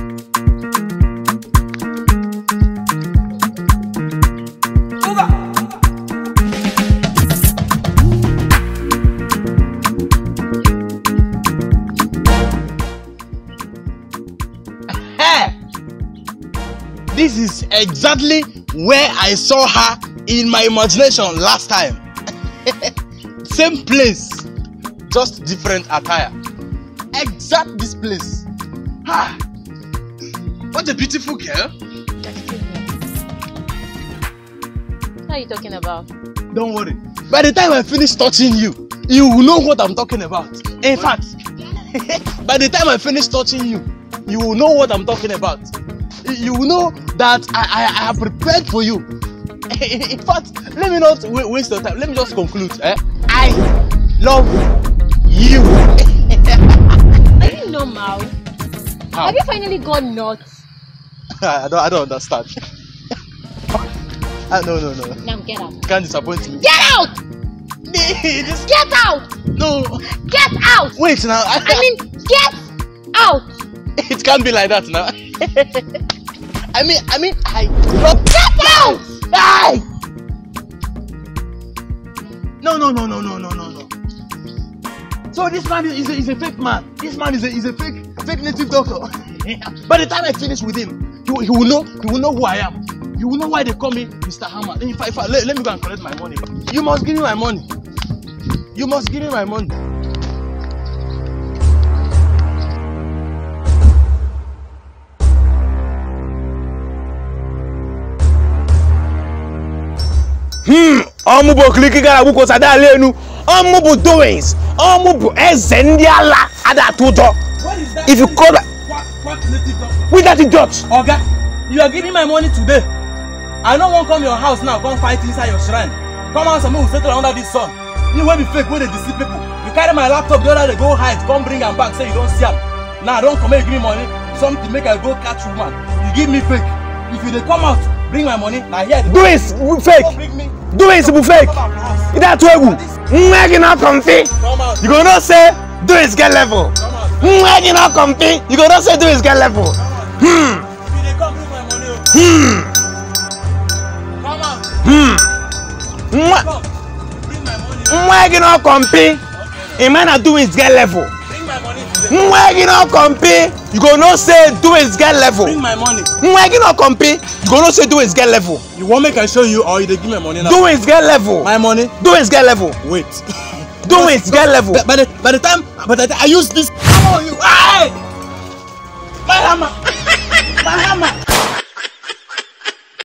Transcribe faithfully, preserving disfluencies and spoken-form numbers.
This is exactly where I saw her in my imagination last time. Same place, just different attire. Exact this place. Ah, what a beautiful girl. What are you talking about? Don't worry. By the time I finish touching you, you will know what I'm talking about. In fact, by the time I finish touching you, you will know what I'm talking about. You will know that I, I, I have prepared for you. In fact, let me not waste your time. Let me just conclude. Eh? I love you. Are you normal? How? Have you finally got nuts? I don't, I don't understand. uh, no, no, no. Now get out. You can't disappoint me. Get out! Just... Get out! No. Get out! Wait now. I, I mean, get out! It can't be like that now. I mean, I mean, I love. Get out! Die! No, no, no, no, no, no, no, no. So this man is a, is a fake man. This man is a, is a fake, fake native doctor. By the time I finish with him, he, he will know, he will know who I am. You will know why they call me Mister Hammer. In fact, if I, let, let me go and collect my money. You must give me my money. You must give me my money. Hmm, Omubo Klikigara Buko Sadalenu, Omubu doings, Omubu Ezendiala Adatujo. If you call that, with that idiot. Oga, you are giving my money today. I don't want to come to your house now, come fight inside your shrine. Come on, some will settle under this sun. You want to be fake when they deceive people. You carry my laptop the other day, go hide, come bring them back, say you don't see them. Now don't come here, give me money. Something make I go catch woman. You give me fake. If you they come out, bring my money. Now here. Do it fake. Do it fake. That way, making not comfy. You gonna say do it get level. Making not comfy. You gonna say do it get level. Hmm. If they come, bring my money. Hmm. Come out. Hmm. Come. Bring my money. Making not comfy. A man are doing get level. Bring my money. Making not comfy. You gonna say do it get level. Bring my money. Making not comfy. You gonna say do it get level. You want me to show you or you they give me money now? Do it get level. My money? Do it get level. Wait. Do it get level. By the by the time by the time I use this hammer on you. Hey! My hammer! My hammer!